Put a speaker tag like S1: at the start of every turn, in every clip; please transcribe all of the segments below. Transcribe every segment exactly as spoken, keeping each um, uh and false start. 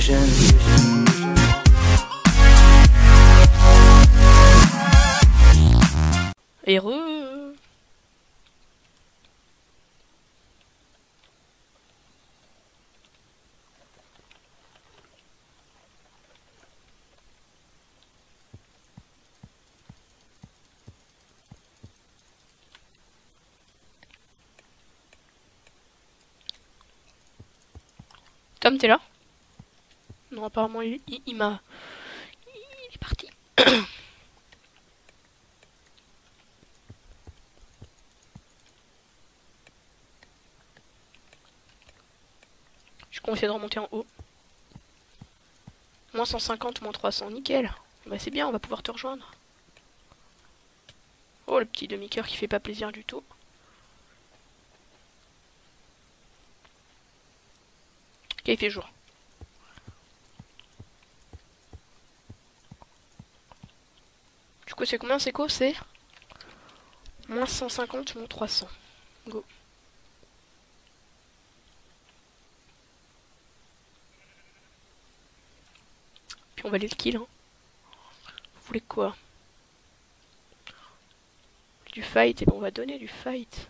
S1: vision.
S2: Heureux. Tom, t'es là? Non, apparemment, il, il, il m'a... Il est parti. Je conseille de remonter en haut. Moins cent cinquante, moins trois cents, nickel. Bah c'est bien, on va pouvoir te rejoindre. Oh, le petit demi-cœur qui fait pas plaisir du tout. Ok, il fait jour. Du coup, c'est combien, c'est quoi? C'est moins cent cinquante, moins trois cents. Go. Puis on va aller le kill, hein. Vous voulez quoi? Du fight, et bon, on va donner du fight.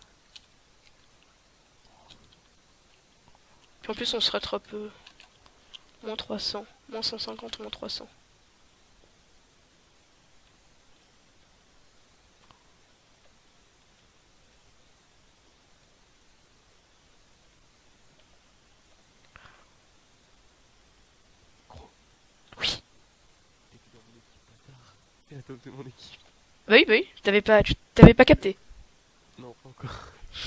S2: Puis en plus, on se rattrape peu. Moins trois cents, moins cent cinquante, moins trois cents. Oui.
S3: T'es mon équipe.
S2: Bah oui, bah oui, t'avais pas, tu t'avais pas capté.
S3: Non, pas encore.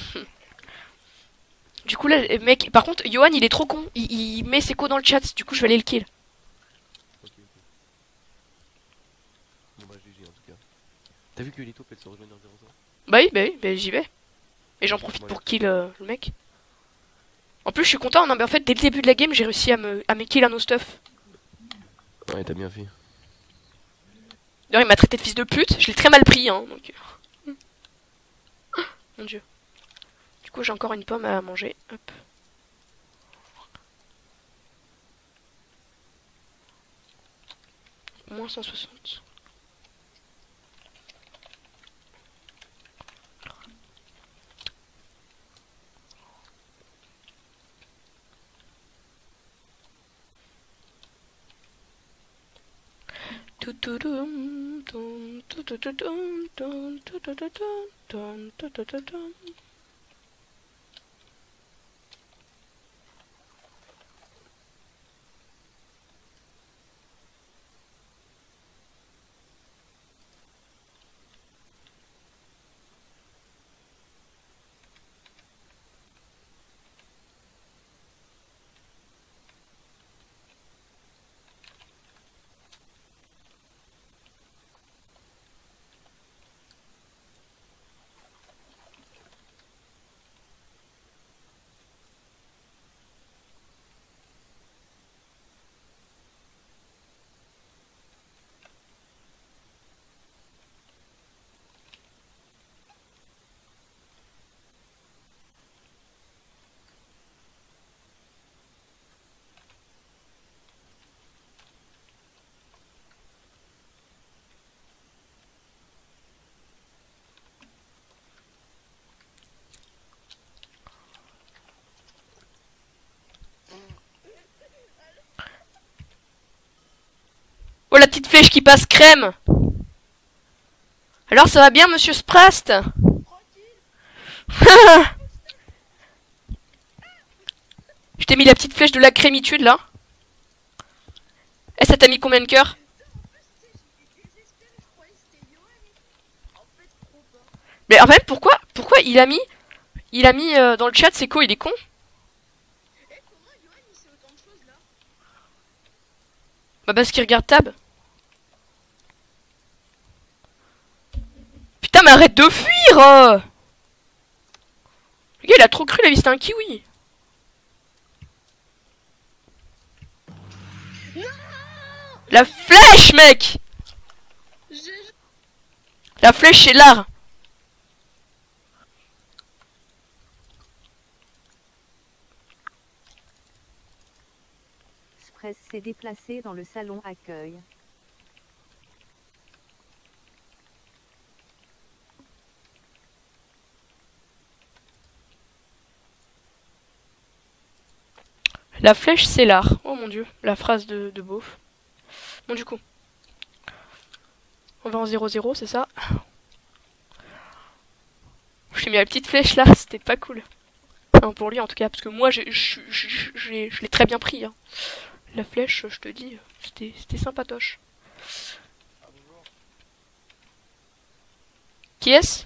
S2: Du coup là, mec, par contre, Johan il est trop con. Il, il met ses codes dans le chat, du coup je vais aller le kill.
S3: Ok, ok. Bon bah G G en tout cas. T'as vu que Lito peut se rejoindre zéro zéro?
S2: Bah oui, bah oui, bah j'y vais. Et j'en profite pour kill euh, le mec. En plus je suis content, non mais en fait dès le début de la game j'ai réussi à me, à me kill un no stuff.
S3: Ouais, t'as bien fait.
S2: D'ailleurs il m'a traité de fils de pute, je l'ai très mal pris hein, donc... Mon dieu. Du coup j'ai encore une pomme à manger, hop. Moins cent soixante. Oh la petite flèche qui passe crème. Alors ça va bien monsieur Sprast? Je t'ai mis la petite flèche de la crémitude là. Et ça t'a mis combien de cœurs? Mais en fait pourquoi pourquoi il a mis il a mis euh, dans le chat c'est quoi, il est con? Bah parce qu'il regarde Tab. Putain mais arrête de fuir euh. Le gars il a trop cru la vie c'était un kiwi. La flèche mec. La flèche c'est l'art.
S1: Express s'est déplacé dans le salon accueil.
S2: La flèche, c'est l'art. Oh mon dieu, la phrase de, de beauf. Bon, du coup. On va en zéro zéro, c'est ça? J'ai mis la petite flèche là, c'était pas cool. Enfin, pour lui en tout cas, parce que moi, je, je, je, je, je, je l'ai très bien pris. Hein. La flèche, je te dis, c'était c'était sympatoche. Qui est-ce?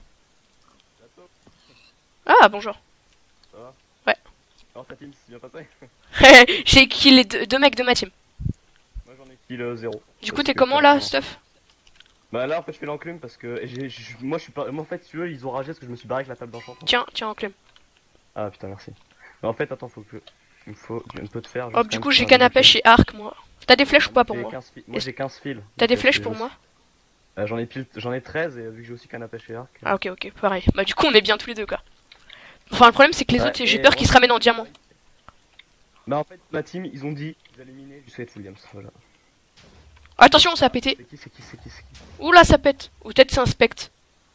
S2: Ah, bonjour.
S4: Ça va?
S2: Ouais.
S4: Alors ta team, c'est bien passé?
S2: J'ai killé deux, deux mecs de ma team.
S4: Moi j'en ai kill euh, zéro.
S2: Du coup,
S4: Parce
S2: t'es
S4: que
S2: comment là,
S4: clairement-
S2: Stuff?
S4: Bah là en fait je fais l'enclume parce que j'ai- j'ai- moi je suis pas. Moi en fait si tu veux ils ont ragé parce que je me suis barré avec la table d'enchantement.
S2: Tiens, tiens, enclume.
S4: Ah putain merci. Mais en fait attends faut que. Il me faut un peu de fer.
S2: Hop, du coup, j'ai canne à pêche et arc, moi. T'as des flèches ou pas pour moi?
S4: Moi j'ai quinze fils.
S2: T'as des
S4: Donc,
S2: flèches
S4: euh,
S2: pour
S4: j'ai
S2: moi?
S4: aussi- Euh, J'en ai pile... j'en ai treize et vu que j'ai aussi canne à pêche et arc.
S2: Ah, ok, ok, pareil. Bah, du coup, on est bien tous les deux, quoi. Enfin, le problème, c'est que les
S4: Ouais,
S2: autres, j'ai
S4: et
S2: peur
S4: moi-
S2: qu'ils se ramènent en diamant.
S4: Bah en fait ma team ils ont dit qu'ils allaient miner du Sweat Williams. Voilà.
S2: Attention, ça a pété.
S4: C'est qui c'est qui c'est qui c'est qui?
S2: Oula, ça pète. Ou peut-être c'est un spectre.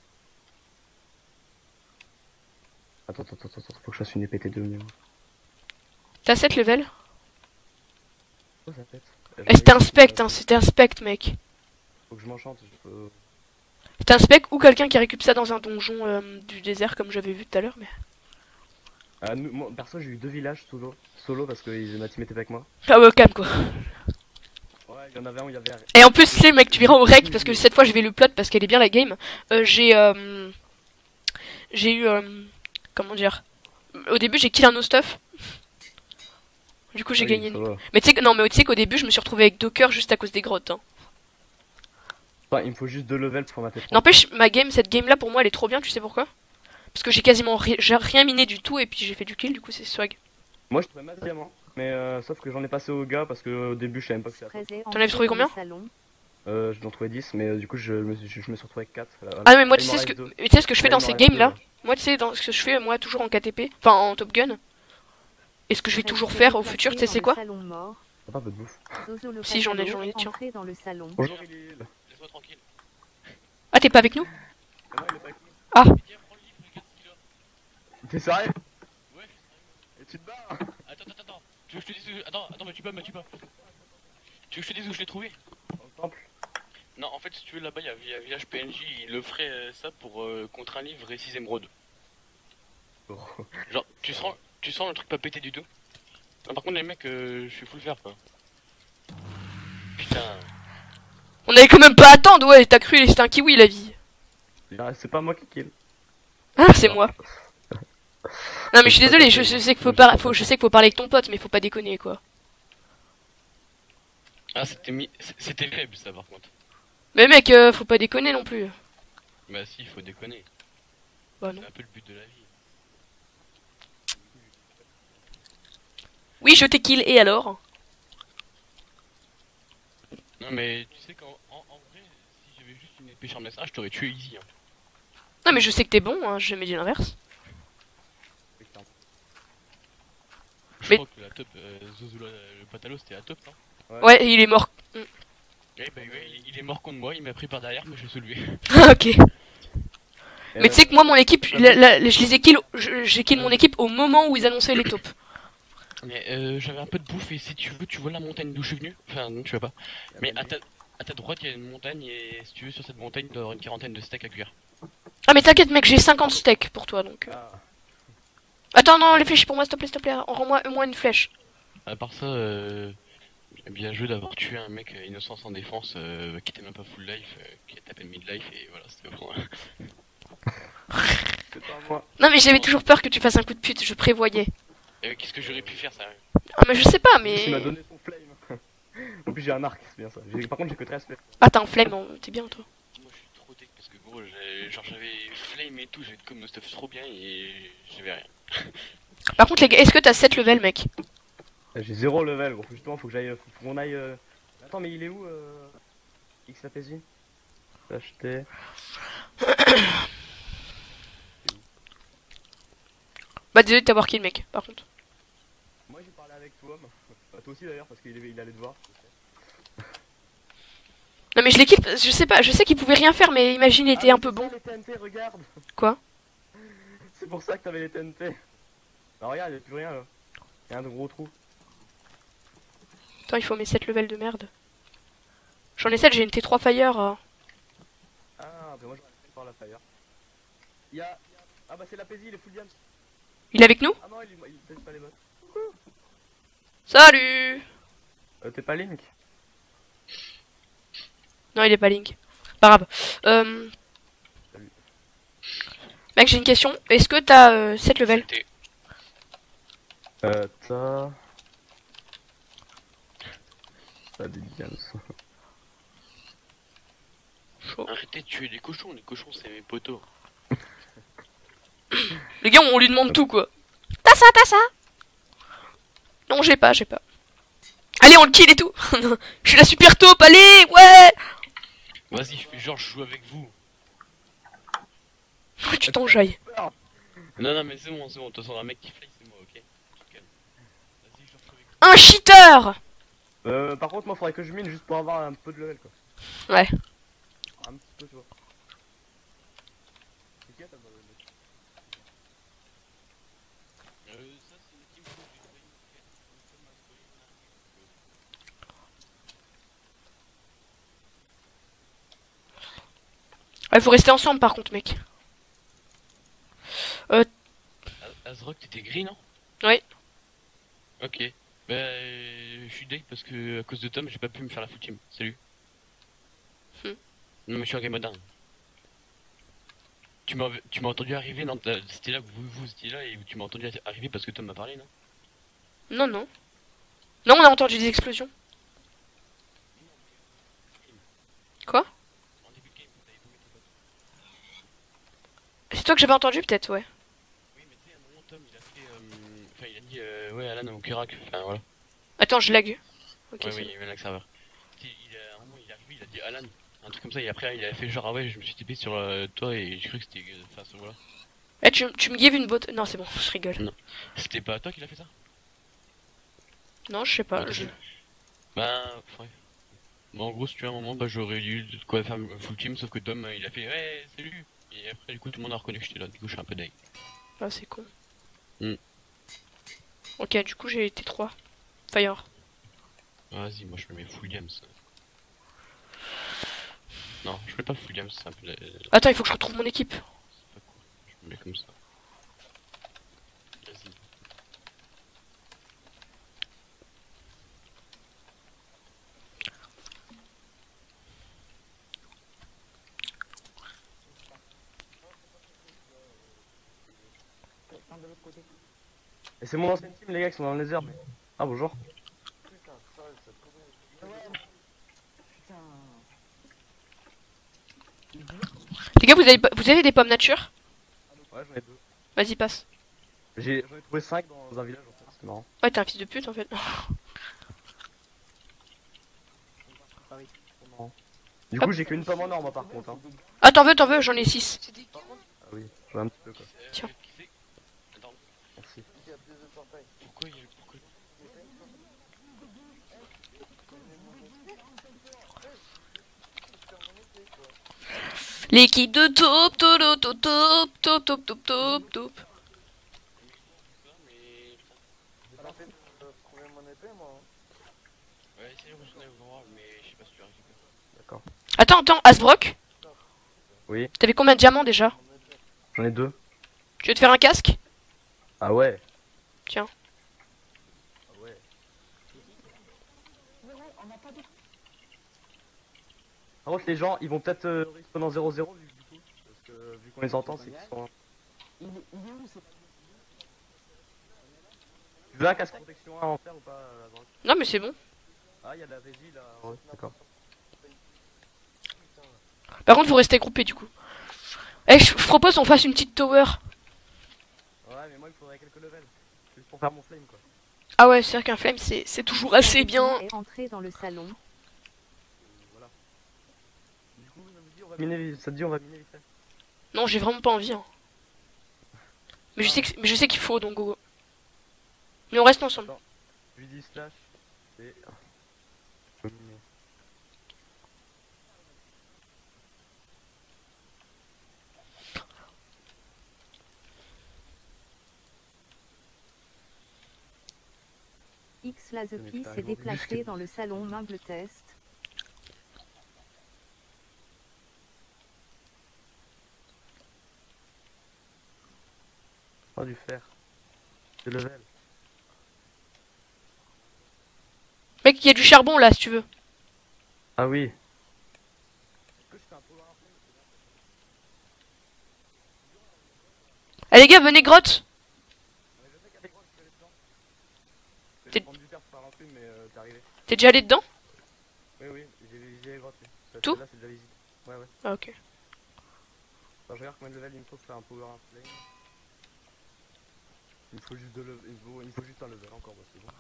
S4: Attends attends attends attends faut que je fasse une épée T deux mieux.
S2: T'as sept level?
S4: Oh ça pète.
S2: Eh, c'était un spectre, hein, c'était un spectre, mec.
S4: Faut que je m'enchante. Je peux...
S2: C'était un spectre ou quelqu'un qui récupère ça dans un donjon euh, du désert, comme j'avais vu tout à l'heure, mais...
S4: Ah, nous, moi, perso, j'ai eu deux villages solo, solo parce que ils- ma team était avec moi.
S2: Ah ouais, calme, quoi.
S4: Ouais, il y en avait un où il y avait.
S2: Et en plus, tu sais, mec, tu verras au rec, parce que cette fois, je vais le plot, parce qu'elle est bien, la game. Euh, j'ai... Euh, j'ai eu... Euh, comment dire? Au début, j'ai kill un no-stuff. Du coup, j'ai
S4: Oui,
S2: gagné.
S4: ça va.
S2: Mais tu sais que non, mais tu sais qu'au début, je me suis retrouvé avec Docker juste à cause des grottes. Hein.
S4: Enfin, il me faut juste deux levels pour ma tête.
S2: N'empêche, ma game, cette game là pour moi, elle est trop bien. Tu sais pourquoi? Parce que j'ai quasiment ri- j'ai rien miné du tout et puis j'ai fait du kill. Du coup, c'est swag.
S4: Moi, je trouvais ma diamant, mais euh, sauf que j'en ai passé au gars parce que au début, je savais même pas que c'était.
S1: Express est
S2: T'en avais
S1: entré
S2: trouvé
S1: dans le
S2: combien?
S1: salon.
S4: Euh, j'en trouvais dix, mais euh, du coup, je me, suis, je me suis retrouvé avec quatre.
S2: Ah non, mais moi, tu sais ce que, tu sais ce que je fais dans ces games là? Moi, tu sais, dans ce que je fais, moi, toujours en K T P, enfin en Top Gun. Et ce que je vais toujours faire au futur, tu sais, c'est quoi?
S4: T'as pas un peu de bouffe.
S2: Si, j'en ai, j'en ai, tiens.
S1: Dans le salon.
S4: Bonjour, il est.
S3: Laisse-moi tranquille.
S2: Ah, t'es pas avec nous?
S4: Non, il est pas avec nous.
S2: Ah.
S3: Viens, prends le livre, regarde ce qu'il a.
S4: T'es sérieux?
S3: Ouais.
S4: Et tu te barres?
S3: Attends, attends, attends. Tu veux que je te dise où... Attends, attends, me tue pas, me tue pas. Tu veux que je te dise où je l'ai trouvé?
S4: Dans le temple.
S3: Non, en fait, si tu veux, là-bas, il y a via village P N J, il offrait euh, ça pour euh, contre un livre et six émeraudes.
S4: Oh.
S3: Genre, tu sens, tu sens le truc pas pété du tout. Non, par contre, les mecs, euh, je suis full faire quoi. Putain.
S2: On avait quand même pas à attendre, ouais, t'as cru, c'était un kiwi la vie.
S4: Ah, c'est pas moi qui kill.
S2: Ah, c'est moi. Non, mais je suis désolé, je, je sais qu'il faut, par... faut, je sais qu'il faut parler avec ton pote, mais faut pas déconner quoi.
S3: Ah, c'était mi... c'était faible ça par contre.
S2: Mais mec, euh, faut pas déconner non plus.
S3: Bah si, faut déconner.
S2: Bah non.
S3: C'est un peu le but de la vie.
S2: Oui, je t'ai kill, et alors?
S3: Non mais tu sais qu'en en, en vrai, si j'avais juste une épée charme je t'aurais tué easy. Hein.
S2: Non, mais je sais que t'es bon, hein, j'ai jamais dit l'inverse.
S3: Je
S2: Mais-
S3: crois que la top, euh, Zozula, le patalo c'était la top, non?
S2: Ouais, il est mort.
S3: Eh bah ouais, il- il est mort contre moi, il m'a pris par derrière, mais je l'ai soulevé.
S2: Ah, ok.
S4: Et
S2: Mais tu sais que moi, mon équipe, la- la- je les ai kill, je- j'ai kill mon équipe au moment où ils annonçaient les taupes.
S3: Mais euh, j'avais un peu de bouffe et si tu veux, tu vois la montagne d'où je suis venu. Enfin, non, tu vois pas. Mais à ta, à ta droite, il y a une montagne et si tu veux, sur cette montagne, il doit y avoir une quarantaine de steaks à cuire.
S2: Ah, mais t'inquiète, mec, j'ai cinquante steaks pour toi donc. euh.
S4: Ah.
S2: Attends, non, les flèches pour moi, s'il te plaît, s'il te plaît. Rends-moi au moins une flèche.
S3: À part ça, euh, bien joué d'avoir tué un mec euh, innocent sans défense euh, qui était même pas full life, euh, qui a tapé mid-life et voilà, c'était bon.
S4: C'est pas moi.
S2: Non, mais j'avais toujours peur que tu fasses un coup de pute, je prévoyais.
S3: Et qu'est-ce que j'aurais pu faire ça?
S2: Ah, mais je sais pas,
S4: Il
S2: mais.
S4: m'a donné son flame. En plus, j'ai un arc, c'est bien ça. J'ai- Par contre, j'ai que treize flèches.
S2: Ah, t'as un flemme, hein, t'es bien toi.
S3: Moi je suis trop tech parce que gros, j'ai- genre j'avais flame et tout, j'avais comme le stuff trop bien et j'avais rien.
S2: Par contre, les gars, est-ce que t'as sept level, mec?
S4: J'ai zéro level, gros. Justement, faut que j'aille. Faut qu'on aille. euh, Attends, mais il est où euh... X A P J Acheter.
S2: Bah, désolé de t'avoir kill, mec, par contre.
S4: Moi, j'ai parlé à avec toi. Bah, toi aussi d'ailleurs, parce qu'il il allait te voir.
S2: Non mais je l'équipe, je sais pas, je sais qu'il pouvait rien faire, mais imagine il était
S4: Ah,
S2: un peu
S4: c'est
S2: bon.
S4: ça, les T N T, regarde.
S2: Quoi?
S4: C'est pour ça que t'avais les T N T. Bah regarde, y'a plus rien là. Y'a un gros trou.
S2: Attends, il faut mes sept levels de merde. J'en ai sept, j'ai une T trois Fire. euh.
S4: Ah, bah moi j'aurais fait par la fire. Y'a... Ah bah c'est la P Z, il est full diams.
S2: Il est avec nous?
S4: Ah non, il, il teste pas les bots.
S2: Salut!
S4: Euh, t'es pas Link?
S2: Non, il est pas Link. Pas grave. Euh...
S4: Salut.
S2: Mec, j'ai une question. Est-ce que t'as euh, sept levels?
S3: C'était-
S4: Euh, t'as... T'as des diams.
S2: Chaud.
S3: Arrêtez de tuer les cochons, les cochons c'est mes potos.
S2: Les gars, on lui demande tout quoi. T'as ça, t'as ça? Non, j'ai pas, j'ai pas. Allez, on le kill et tout. Je suis la super taupe, allez, ouais.
S3: Vas-y, je fais genre je joue avec vous.
S2: Tu t'enjailles.
S3: Non, non, mais c'est bon, c'est bon. De toute façon, un mec qui fly, c'est moi, ok? Tu te calmes. Vas-y, je joue avec vous.
S2: Un cheater.
S4: Euh, par contre, moi faudrait que je mine juste pour avoir un peu de level quoi.
S2: Ouais.
S4: Un petit peu, tu vois. C'est qui, t'as pas de-
S3: Euh, ça, c'est une team que j'ai failli
S2: Ouais, faut rester ensemble par contre, mec.
S3: Ah, Azrock, t'étais gris, non?
S2: Oui.
S3: Ok. Bah, euh, je suis deg parce que à cause de Tom, j'ai pas pu me faire la full team. Salut.
S2: Hmm.
S3: Non, mais je suis en game moderne. Tu m'as tu m'as entendu arriver, non? t'as- C'était là que vous, vous étiez là et tu m'as entendu arriver parce que Tom m'a parlé, non?
S2: Non, non. Non, on a entendu des explosions. Quoi?
S3: En début de game, t'avais pas mis tes potes.
S2: C'est toi que j'avais entendu peut-être, ouais.
S3: Oui, mais tu sais, à un moment, Tom, il a fait. euh, Enfin, il a dit, euh, ouais, Alan au Kerak. Enfin, voilà.
S2: Attends, je lag. Ok,
S3: Ouais,
S2: c'est
S3: oui,
S2: bon.
S3: il y avait un lag serveur. Tu sais, il a, à un moment, il est arrivé, il a dit Alan. Un truc comme ça, et après, il a fait genre, ah ouais, je me suis tapé sur euh, toi et j'ai cru que c'était. euh, Enfin, ça, voilà.
S2: Eh, tu, tu me gives une botte. Non, c'est bon, je rigole.
S3: C'était pas toi qui l'a fait ça?
S2: Non, je sais pas.
S3: Ouais,
S2: je-
S3: Bah, ouais. Bah, en gros, si tu as un moment, bah, j'aurais eu de quoi faire un full team, sauf que Tom, euh, il a fait, ouais, salut. Et après, du coup, tout le monde a reconnu que j'étais là, du coup, je suis un peu deg.
S2: Ah, c'est con.
S3: Hmm.
S2: Ok, du coup, j'ai été trois. Fire.
S3: Vas-y, moi, je me mets full games. Non, je mets pas full games, c'est un peu. la-
S2: Attends, il faut que je retrouve mon équipe.
S3: C'est pas cool. Je me mets comme ça. Vas-y.
S4: Et c'est mon ancienne team, les gars qui sont dans les herbes. Mais... Ah, bonjour.
S2: Les gars, vous avez, pas- vous avez des pommes nature?
S4: Ouais, j'en ai deux.
S2: Vas-y, passe.
S4: J'ai j'en ai trouvé cinq dans un village en fait, c'est marrant.
S2: Ouais, t'es un fils de pute en fait.
S4: Du coup, j'ai qu'une pomme en or, moi par contre. Hein.
S2: Ah, t'en veux, t'en veux, j'en ai six.
S4: Ah oui, j'en ai un petit peu quoi.
S3: Euh,
S2: Tiens.
S3: qui c'est Attends,
S4: Merci.
S3: pourquoi il y a. Pourquoi...
S2: L'équipe de top, top, top, top, top, top, top, top, top.
S3: ça, mais. Ouais, c'est retourner au droit, mais je sais pas si tu arrives.
S4: D'accord.
S2: Attends, attends, Asbrock,
S4: Oui,
S2: t'avais combien de diamants déjà?
S4: j'en ai deux.
S2: Tu veux te faire un casque?
S4: Ah ouais.
S2: Tiens.
S4: Ah ouais. Par contre, les gens, ils vont peut-être euh, respawn en zéro zéro du du coup. Parce que vu qu'on les entend, c'est qu'ils sont. Tu veux un casque protection un en fer ou pas euh, à droite?
S2: Non, mais c'est bon.
S4: Ah, il y a de la régie là. Ouais, d'accord.
S2: Par contre, faut rester groupé du coup. Eh, je je propose qu'on fasse une petite tower.
S4: Ouais, mais moi il me faudrait quelques levels. Juste pour faire mon flame quoi.
S2: Ah ouais, c'est vrai qu'un flame, c'est c'est toujours assez bien.
S1: Est entré dans le salon.
S4: Voilà. Du coup, ça me dit, on va miner, ça te dit, on va miner vite fait.
S2: Non, j'ai vraiment pas envie. Hein. Mais je sais que, mais je sais qu'il faut, donc go. go. Mais on reste ensemble.
S4: Je lui dis slash. Et. Dominé.
S1: X Lazepi
S4: pas
S1: s'est
S4: aujourd'hui,
S1: déplacé
S4: jusqu'à-
S1: dans le salon Mumble Test.
S4: Oh, du fer. C'est level.
S2: Mec, il y a du charbon là si tu veux.
S4: Ah oui. Est-ce que je fais un power play?
S2: Allez les gars, venez grotte.
S4: Ouais, je sais qu'avec moi, je suis allé dedans. Je
S2: T'es-
S4: vais prendre du fer pour faire l'enclume, mais euh, t'es arrivé.
S2: T'es déjà allé dedans?
S4: Oui, oui, j'ai visité les grottes. oui. Ça,
S2: Tout
S4: Là, c'est déjà visité. Ouais, ouais.
S2: Ah ok.
S4: Attends, je regarde combien de level il me faut pour faire un power play. Il me faut juste deux level. Il me faut, il me faut juste un level encore, bah, c'est bon.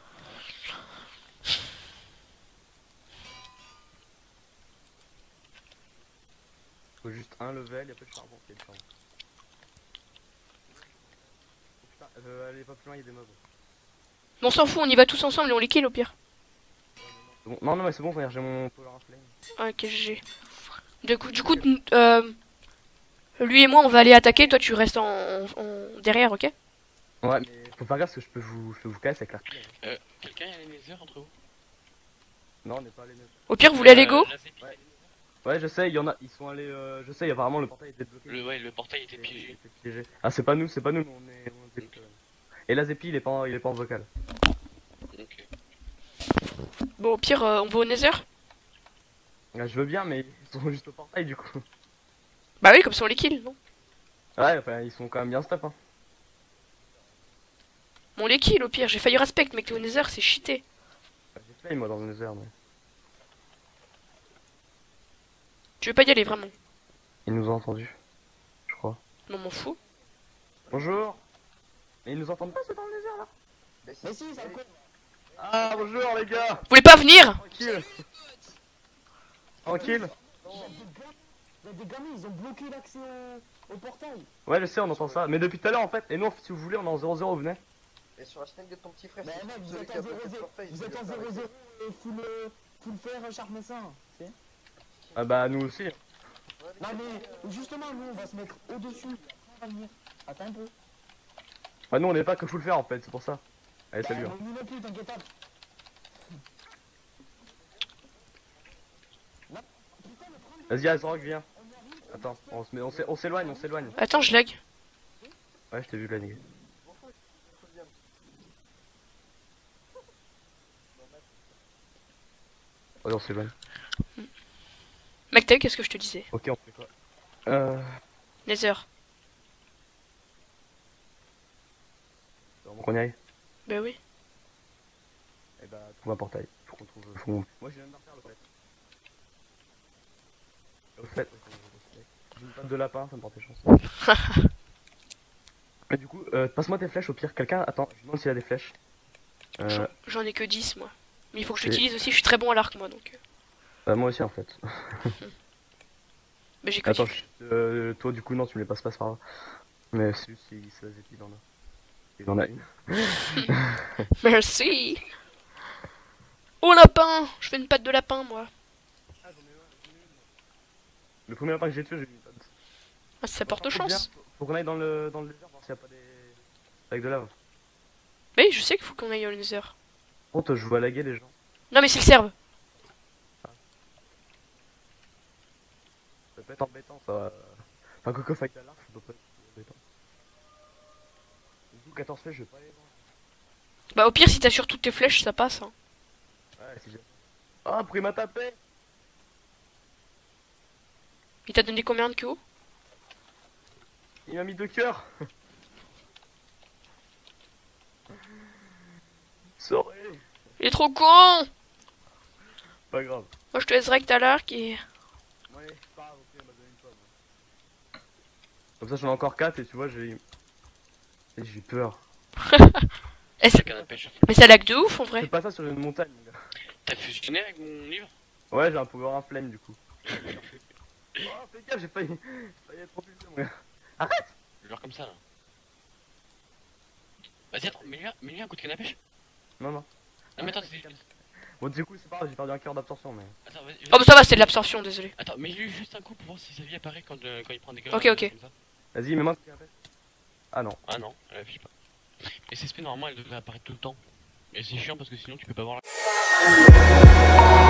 S4: Il faut juste un level et après le charbon. C'est le charbon. Oh, putain, euh, allez pas plus loin, il y a des mobs.
S2: On s'en fout, on y va tous ensemble et on les kill au pire.
S4: C'est bon. Non, non, mais c'est bon, regarde, j'ai mon power flame.
S2: Ah, ok, G G. Du coup, du coup euh, lui et moi on va aller attaquer, toi tu restes en, en- en- derrière, ok?
S4: Ouais, mais faut faire gaffe parce que je peux vous, je peux vous casser avec l'arc.
S3: Euh, quelqu'un a les nether entre vous?
S4: Non, on n'est pas allés.
S2: Au pire, vous voulez aller go?
S3: Euh, la Zépi-
S4: Ouais. Ouais, je sais, il y en a, ils sont allés. Euh, je sais, apparemment le portail était bloqué.
S3: Le, ouais, le portail était
S4: Il
S3: piégé.
S4: était piégé. Ah, c'est pas nous, c'est pas nous, on est. On est
S3: Ok.
S4: Et la Zépi, il est pas, en- il est pas en vocal.
S3: Ok.
S2: Bon, au pire, euh, on va au nether?
S4: Ah, je veux bien, mais ils sont juste au portail du coup.
S2: Bah oui, comme ça on les kill, non?
S4: Ouais, enfin, ils sont quand même bien stop. Hein.
S2: Bon, on les kill au pire, j'ai failli respect, mec, t'es au nether, c'est cheaté.
S4: J'ai failli moi dans le nether, mais.
S2: Tu veux pas y aller vraiment?
S4: Ils nous ont entendus, je crois.
S2: Non, m'en fous.
S4: Bonjour. Mais ils nous entendent pas, c'est dans le nether là?
S5: Mais si, c'est encore.
S4: Ah, bonjour les gars.
S2: Vous voulez pas venir?
S4: Tranquille. Tranquille.
S5: Il y a des gamins, ils ont bloqué l'accès au, au portail.
S4: Ouais, je sais, on entend ça. Mais depuis tout à l'heure en fait. Et nous, en fait, si vous voulez, on est en zéro zéro, venez.
S6: Et sur la snake de ton petit frère,
S5: Mais
S6: c'est
S5: mec, vous
S6: celui
S5: êtes
S6: qui a
S5: en
S6: bloqué le
S5: zéro zéro.
S6: portail,
S5: Vous
S6: il
S5: êtes
S6: veut
S5: en
S6: pas
S5: zéro
S6: arrêter.
S5: zéro et full, euh, full fer sharp médecin. C'est
S4: Ah bah, nous aussi.
S6: Ouais, les
S5: Non
S6: gars,
S5: mais justement, nous on va se mettre au-dessus. On va venir. Attends un peu.
S4: Bah, nous, on n'est pas que full faire en fait, c'est pour ça. Allez, salut.
S5: Bah,
S4: hein.
S5: nous non plus, t'inquiète pas.
S4: Vas-y, Azrock, viens. Attends, on se met- on s'é- on s'éloigne, on s'éloigne.
S2: Attends, je lag.
S4: Ouais, je t'ai vu là, nigga. Ouais, on s'éloigne.
S2: Mec, t'as vu qu'est-ce que je te disais?
S4: Ok, on fait quoi? Euh.
S2: Nether.
S4: C'est vraiment qu'on y aille.
S2: Bah oui.
S4: Eh bah, trouve un portail. Faut qu'on trouve. Faut qu'on- Moi, j'ai viens de refaire le fait. Au fait, j'ai une patte de lapin, ça me portait chance. Mais du coup, euh, passe-moi tes flèches au pire. Quelqu'un, attends, je me demande s'il y a des flèches. Euh,
S2: J'en- J'en ai que dix, moi. Mais il faut que je
S4: Et-
S2: l'utilise aussi, je suis très bon à l'arc, moi, donc. euh.
S4: bah, moi aussi en fait.
S2: Mais j'ai que
S4: Attends,
S2: dix.
S4: je- euh, toi du coup, non, tu me les passes pas par là. Mais c'est juste si c'est la zépi, il en a. Il en a une.
S2: Merci. Oh, lapin! Je fais une patte de lapin, moi.
S4: Le premier lapin que j'ai tué, j'ai eu une patte.
S2: Ah, ça porte
S4: Faut bien-
S2: chance.
S4: Faut qu'on aille dans le, dans le désert voir s'il y a pas des. Avec de lave.
S2: Bah oui, je sais qu'il faut qu'on aille au nether.
S4: Par contre, je vois laguer les gens.
S2: Non, mais c'est le serve.
S4: Ça peut être embêtant ça. Enfin, Coco fight à l'arc, ça doit pas être embêtant. Du coup, quatorze flèches, je vais pas aller loin.
S2: Bah, au pire, si t'as sur toutes tes flèches, ça passe. Hein.
S4: Ouais, c'est déjà. Ah, après il m'a tapé!
S2: Il t'a donné combien de Q O?
S4: Il m'a mis deux cœurs! Sorry!
S2: Il est trop con!
S4: Pas grave.
S2: Moi, je te laisse rect à l'arc et.
S4: Ouais, c'est pas grave, ok, elle m'a donné une pomme. Comme ça, j'en ai encore quatre et tu vois, j'ai. Et j'ai peur.
S2: Eh, ça-
S3: Chacun la pêche.
S2: Mais ça lag de ouf en
S4: Fais
S2: vrai.
S4: pas ça sur une montagne, mon gars.
S3: T'as fusionné avec mon livre?
S4: Ouais, j'ai un power un flame du coup. Oh, fais gaffe, j'ai failli. j'ai failli être propulsé, mon gars.
S3: Genre comme ça là. Vas-y, attends, mets-lui un, mets-lui un coup de canne à pêche.
S4: Non, non.
S3: Ah, mais attends, c'est.
S4: Bon, du coup, c'est pas grave, j'ai perdu un cœur d'absorption, mais.
S3: Attends, vas-y.
S2: Oh bah ça va, c'est de l'absorption, désolé.
S3: Attends, mais lui juste un coup pour voir si sa vie apparaît quand, euh, quand il prend des
S2: Ok,
S3: grenades,
S2: ok.
S3: comme ça.
S4: Vas-y, mets-moi ce qu'il y a. Ah non.
S3: Ah non, elle affiche pas. Et C S P normalement elle devrait apparaître tout le temps. Et c'est chiant parce que sinon tu peux pas voir la...